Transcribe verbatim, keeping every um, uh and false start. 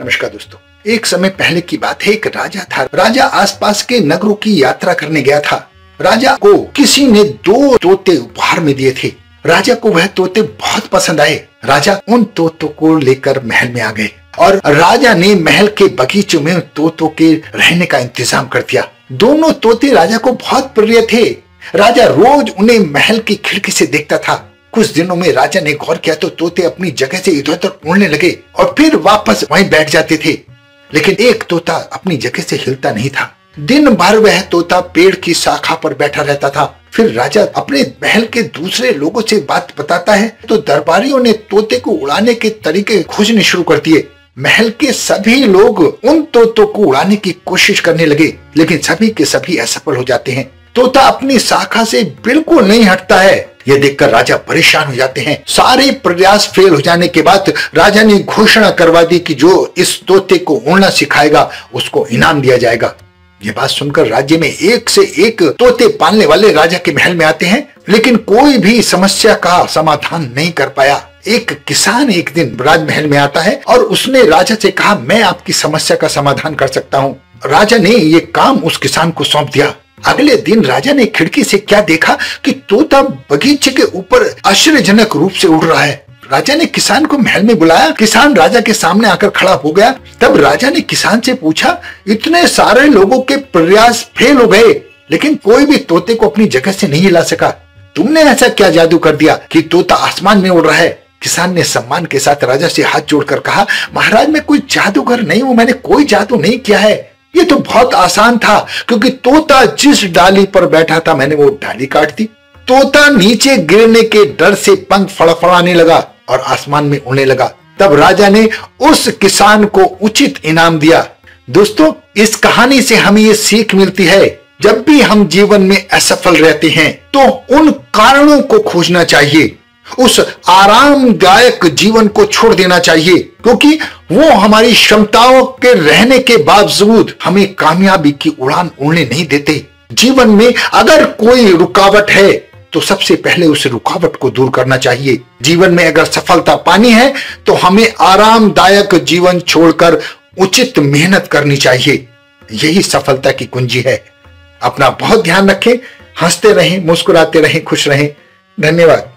नमस्कार दोस्तों, एक समय पहले की बात है। एक राजा था। राजा आसपास के नगरों की यात्रा करने गया था। राजा को किसी ने दो तोते उपहार में दिए थे। राजा को वह तोते बहुत पसंद आए। राजा उन तोतों को लेकर महल में आ गए और राजा ने महल के बगीचों में तोतों के रहने का इंतजाम कर दिया। दोनों तोते राजा को बहुत प्रिय थे। राजा रोज उन्हें महल की खिड़की से देखता था। कुछ दिनों में राजा ने गौर किया तो तोते अपनी जगह से इधर उधर उड़ने लगे और फिर वापस वहीं बैठ जाते थे, लेकिन एक तोता अपनी जगह से हिलता नहीं था। दिन भर वह तोता पेड़ की शाखा पर बैठा रहता था। फिर राजा अपने महल के दूसरे लोगों से बात बताता है तो दरबारियों ने तोते को उड़ाने के तरीके खोजने शुरू कर दिए। महल के सभी लोग उन तोतों को उड़ाने की कोशिश करने लगे, लेकिन सभी के सभी असफल हो जाते हैं। तोता अपनी शाखा से बिल्कुल नहीं हटता है। यह देखकर राजा परेशान हो जाते हैं। सारे प्रयास फेल हो जाने के बाद राजा ने घोषणा करवा दी कि जो इस तोते को उड़ना सिखाएगा उसको इनाम दिया जाएगा। ये बात सुनकर राज्य में एक से एक तोते पालने वाले राजा के महल में आते हैं, लेकिन कोई भी समस्या का समाधान नहीं कर पाया। एक किसान एक दिन राजमहल में आता है और उसने राजा से कहा, मैं आपकी समस्या का समाधान कर सकता हूँ। राजा ने ये काम उस किसान को सौंप दिया। अगले दिन राजा ने खिड़की से क्या देखा कि तोता बगीचे के ऊपर आश्चर्यजनक रूप से उड़ रहा है। राजा ने किसान को महल में बुलाया। किसान राजा के सामने आकर खड़ा हो गया। तब राजा ने किसान से पूछा, इतने सारे लोगों के प्रयास फेल हो गए, लेकिन कोई भी तोते को अपनी जगह से नहीं हिला सका। तुमने ऐसा क्या जादू कर दिया कि तोता आसमान में उड़ रहा है? किसान ने सम्मान के साथ राजा से हाथ जोड़कर कहा, महाराज मैं कोई जादूगर नहीं हूं, मैंने कोई जादू नहीं किया है। ये तो बहुत आसान था, क्योंकि तोता जिस डाली पर बैठा था मैंने वो डाली काट दी। तोता नीचे गिरने के डर से पंख फड़फड़ाने लगा और आसमान में उड़ने लगा। तब राजा ने उस किसान को उचित इनाम दिया। दोस्तों, इस कहानी से हमें ये सीख मिलती है, जब भी हम जीवन में असफल रहते हैं तो उन कारणों को खोजना चाहिए। उस आरामदायक जीवन को छोड़ देना चाहिए, क्योंकि वो हमारी क्षमताओं के रहने के बावजूद हमें कामयाबी की उड़ान उड़ने नहीं देते। जीवन में अगर कोई रुकावट है तो सबसे पहले उस रुकावट को दूर करना चाहिए। जीवन में अगर सफलता पानी है तो हमें आरामदायक जीवन छोड़कर उचित मेहनत करनी चाहिए। यही सफलता की कुंजी है। अपना बहुत ध्यान रखें, हंसते रहें, मुस्कुराते रहें, खुश रहें। धन्यवाद।